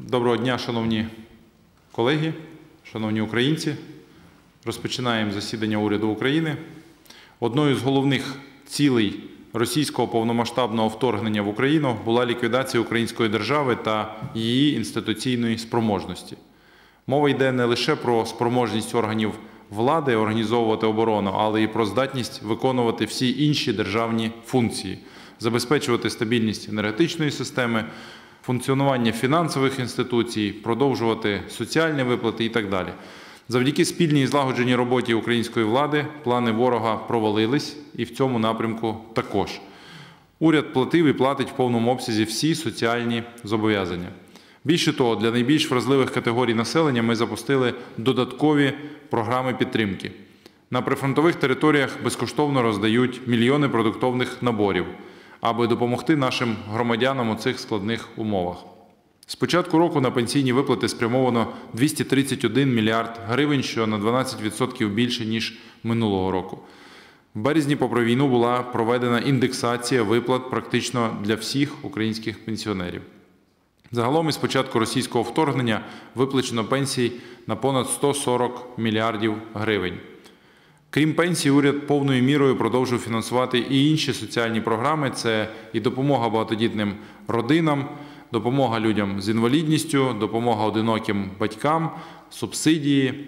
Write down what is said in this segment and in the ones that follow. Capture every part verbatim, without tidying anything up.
Доброго дня, шановні колеги, шановні українці. Розпочинаємо засідання уряду України. Одною з головних цілей російського повномасштабного вторгнення в Україну була ліквідація української держави та її інституційної спроможності. Мова йде не лише про спроможність органів влади організовувати оборону, але й про здатність виконувати всі інші державні функції, забезпечувати стабільність енергетичної системи, функціонування фінансових інституцій, продовжувати соціальні виплати і так далі. Завдяки спільній і злагодженій роботі української влади плани ворога провалились і в цьому напрямку також. Уряд платив і платить в повному обсязі всі соціальні зобов'язання. Більше того, для найбільш вразливих категорій населення ми запустили додаткові програми підтримки. На прифронтових територіях безкоштовно роздають мільйони продуктових наборів, аби допомогти нашим громадянам у цих складних умовах. З початку року на пенсійні виплати спрямовано двісті тридцять один мільярд гривень, що на дванадцять відсотків більше, ніж минулого року. В березні, попри війну, була проведена індексація виплат практично для всіх українських пенсіонерів. Загалом із початку російського вторгнення виплачено пенсій на понад сто сорок мільярдів гривень. Крім пенсій, уряд повною мірою продовжив фінансувати і інші соціальні програми. Це і допомога багатодітним родинам, допомога людям з інвалідністю, допомога одиноким батькам, субсидії.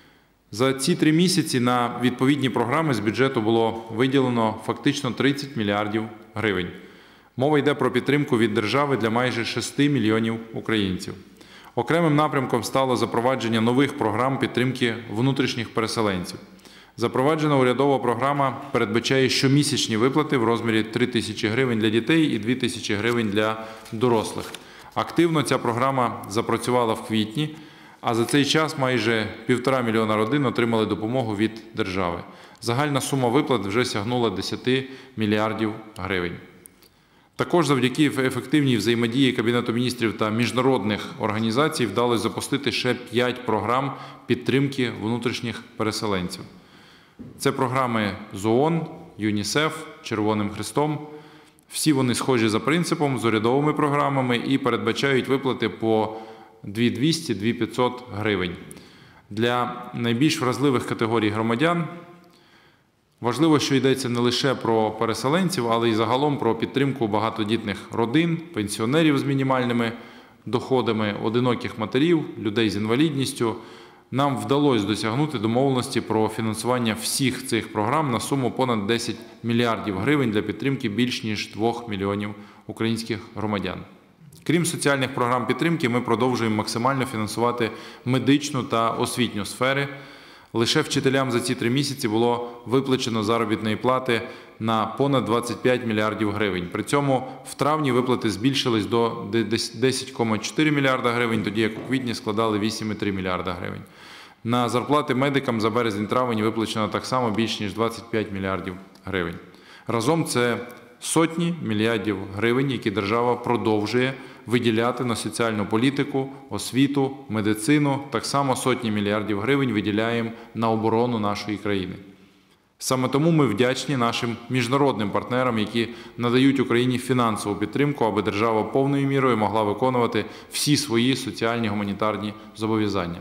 За ці три місяці на відповідні програми з бюджету було виділено фактично тридцять мільярдів гривень. Мова йде про підтримку від держави для майже шести мільйонів українців. Окремим напрямком стало запровадження нових програм підтримки внутрішніх переселенців. Запроваджена урядова програма передбачає щомісячні виплати в розмірі три тисячі гривень для дітей і дві тисячі гривень для дорослих. Активно ця програма запрацювала в квітні, а за цей час майже півтора мільйона родин отримали допомогу від держави. Загальна сума виплат вже сягнула десяти мільярдів гривень. Також завдяки ефективній взаємодії Кабінету міністрів та міжнародних організацій вдалося запустити ще п'ять програм підтримки внутрішніх переселенців. Це програми з ООН, ЮНІСЕФ, Червоним Хрестом. Всі вони схожі за принципом, з урядовими програмами і передбачають виплати по дві тисячі двісті - дві тисячі п'ятсот гривень. Для найбільш вразливих категорій громадян важливо, що йдеться не лише про переселенців, але й загалом про підтримку багатодітних родин, пенсіонерів з мінімальними доходами, одиноких матерів, людей з інвалідністю. Нам вдалося досягнути домовленості про фінансування всіх цих програм на суму понад десять мільярдів гривень для підтримки більш ніж двох мільйонів українських громадян. Крім соціальних програм підтримки, ми продовжуємо максимально фінансувати медичну та освітню сфери. Лише вчителям за ці три місяці було виплачено заробітної плати на понад двадцять п'ять мільярдів гривень. При цьому в травні виплати збільшились до десять цілих чотири мільярда гривень, тоді як у квітні складали вісім цілих три мільярда гривень. На зарплати медикам за березень-травень виплачено так само більш ніж двадцять п'ять мільярдів гривень. Разом це сотні мільярдів гривень, які держава продовжує виділяти на соціальну політику, освіту, медицину. Так само сотні мільярдів гривень виділяємо на оборону нашої країни. Саме тому ми вдячні нашим міжнародним партнерам, які надають Україні фінансову підтримку, аби держава повною мірою могла виконувати всі свої соціальні гуманітарні зобов'язання.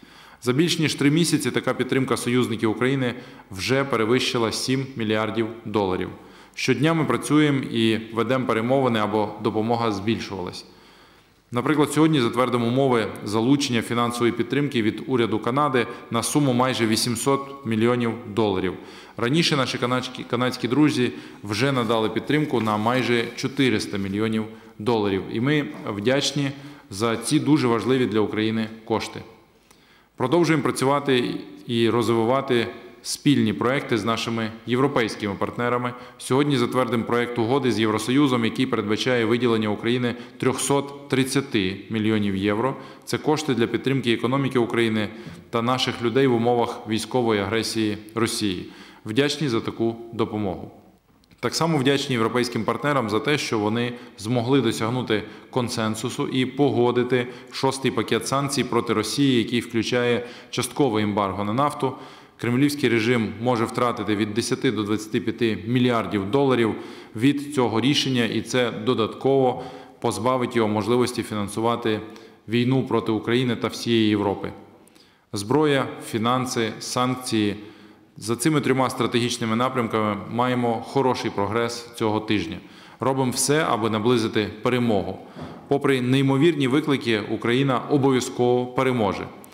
За більш ніж три місяці така підтримка союзників України вже перевищила сім мільярдів доларів. Щодня ми працюємо і ведемо перемовини, аби допомога збільшувалась. Наприклад, сьогодні затвердимо умови залучення фінансової підтримки від уряду Канади на суму майже вісімсот мільйонів доларів. Раніше наші канадські, канадські друзі вже надали підтримку на майже чотириста мільйонів доларів. І ми вдячні за ці дуже важливі для України кошти. Продовжуємо працювати і розвивати спільні проекти з нашими європейськими партнерами. Сьогодні затвердимо проект угоди з Євросоюзом, який передбачає виділення України триста тридцять мільйонів євро. Це кошти для підтримки економіки України та наших людей в умовах військової агресії Росії. Вдячні за таку допомогу. Так само вдячні європейським партнерам за те, що вони змогли досягнути консенсусу і погодити шостий пакет санкцій проти Росії, який включає часткове ембарго на нафту. Кремлівський режим може втратити від десяти до двадцяти п'яти мільярдів доларів від цього рішення, і це додатково позбавить його можливості фінансувати війну проти України та всієї Європи. Зброя, фінанси, санкції. За цими трьома стратегічними напрямками маємо хороший прогрес цього тижня. Робимо все, аби наблизити перемогу. Попри неймовірні виклики, Україна обов'язково переможе.